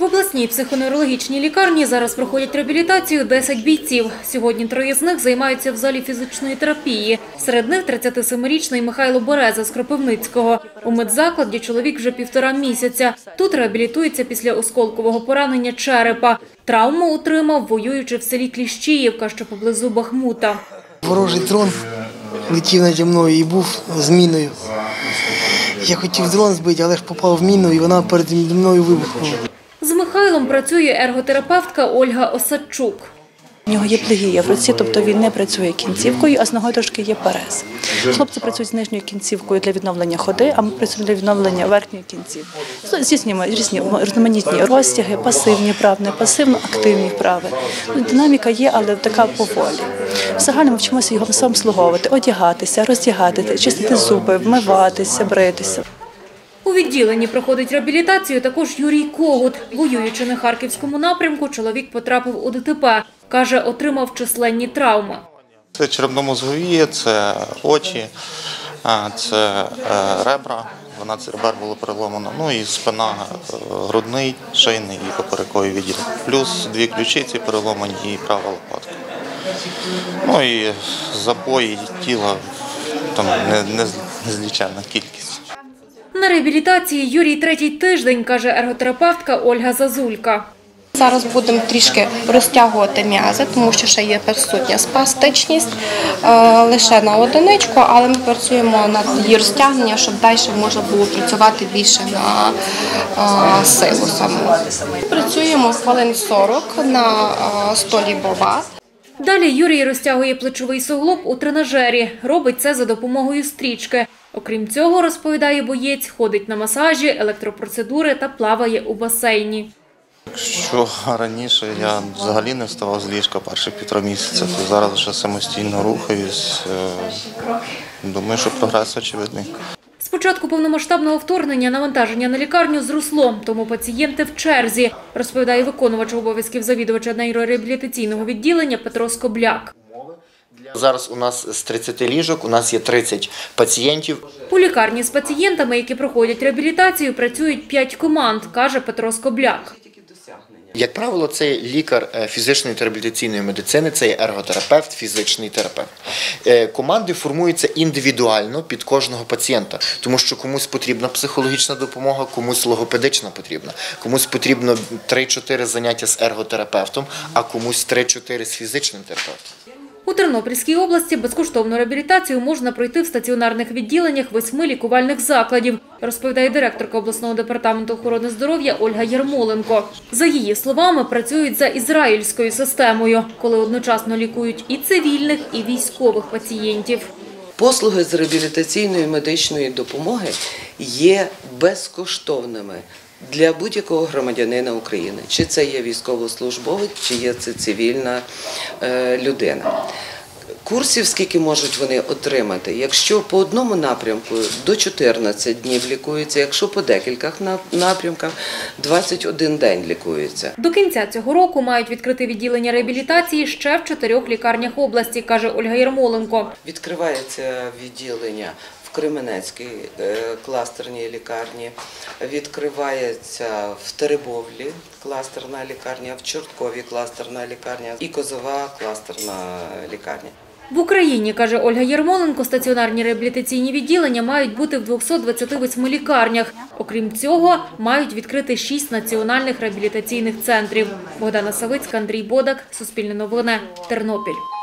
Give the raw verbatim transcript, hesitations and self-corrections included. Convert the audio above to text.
обласній психоневрологічній лікарні зараз проходять реабілітацію десять бійців. Сьогодні троє з них займаються в залі фізичної терапії. Серед них тридцятисемирічний Михайло Береза з Кропивницького. У медзакладі чоловік вже півтора місяця. Тут реабілітується після осколкового поранення черепа. Травму отримав, воюючи в селі Кліщіївка, що поблизу Бахмута. Ворожий дрон летів наді мною і був з міною. Я хотів дрон збити, але ж попав в міну, і вона перед мною вибухнула. З Михайлом працює ерготерапевтка Ольга Осадчук. У нього є плегія в руці, тобто він не працює кінцівкою, а з ногою трошки є перез. Хлопці працюють з нижньою кінцівкою для відновлення ходи, а ми працюємо для відновлення верхньої кінцівки. Здійснюємо різні різноманітні розтяги, пасивні вправи, пасивно-активні вправи. Динаміка є, але така поволі. В загальному вчимося його самообслуговувати, одягатися, роздягати, чистити зуби, вмиватися, бритися. У відділенні проходить реабілітацію також Юрій Когут. Воюючи на Харківському напрямку, чоловік потрапив у ДТП. Каже, отримав численні травми. Це черепно-мозгові, це очі, це ребра, дванадцять ребер було переломано, ну і спина, грудний, шийний і поперековий відділ. Плюс дві ключиці переломані і права лопатка. Ну і забої тіла, там незліченна кількість. На реабілітації Юрій третій тиждень, каже ерготерапевтка Ольга Зазулька. Зараз будемо трішки розтягувати м'язи, тому що ще є присутня спастичність лише на одиничку, але ми працюємо над її розтягненням, щоб далі можна було працювати більше на силу саму. Працюємо хвилин сорок на столі Бова. Далі Юрій розтягує плечовий суглоб у тренажері. Робить це за допомогою стрічки. Окрім цього, розповідає боєць, ходить на масажі, електропроцедури та плаває у басейні. Якщо раніше я взагалі не вставав з ліжка перші півтора місяця, то зараз вже самостійно рухаюсь. Думаю, що прогрес очевидний. З початку повномасштабного вторгнення навантаження на лікарню зросло, тому пацієнти в черзі, розповідає виконувач обов'язків завідувача нейрореабілітаційного відділення Петро Скобляк. Зараз у нас з тридцяти ліжок, у нас є тридцять пацієнтів. У лікарні з пацієнтами, які проходять реабілітацію, працюють п'ять команд, каже Петро Скобляк. Як правило, це лікар фізичної та реабілітаційної медицини, це є ерготерапевт, фізичний терапевт. Команди формуються індивідуально під кожного пацієнта, тому що комусь потрібна психологічна допомога, комусь логопедична потрібна, комусь потрібно три-чотири заняття з ерготерапевтом, а комусь три-чотири з фізичним терапевтом. У Тернопільській області безкоштовну реабілітацію можна пройти в стаціонарних відділеннях восьми лікувальних закладів, розповідає директорка обласного департаменту охорони здоров'я Ольга Ярмоленко. За її словами, працюють за ізраїльською системою, коли одночасно лікують і цивільних, і військових пацієнтів. Послуги з реабілітаційної медичної допомоги є безкоштовними для будь-якого громадянина України. Чи це є військовослужбовець, чи є це цивільна людина. Курсів скільки можуть вони отримати? Якщо по одному напрямку до чотирнадцяти днів лікуються, якщо по декількох напрямках двадцять один день лікуються. До кінця цього року мають відкрити відділення реабілітації ще в чотирьох лікарнях області, каже Ольга Ярмоленко. Відкривається відділення в Кременецькій кластерній лікарні, відкривається в Теребовлі кластерна лікарня, в Чорткові кластерна лікарня і Козова кластерна лікарня. В Україні, каже Ольга Ярмоленко, стаціонарні реабілітаційні відділення мають бути в двохсот двадцяти восьми лікарнях. Окрім цього, мають відкрити шість національних реабілітаційних центрів. Богдана Савицька, Андрій Бодак, Суспільне новини, Тернопіль.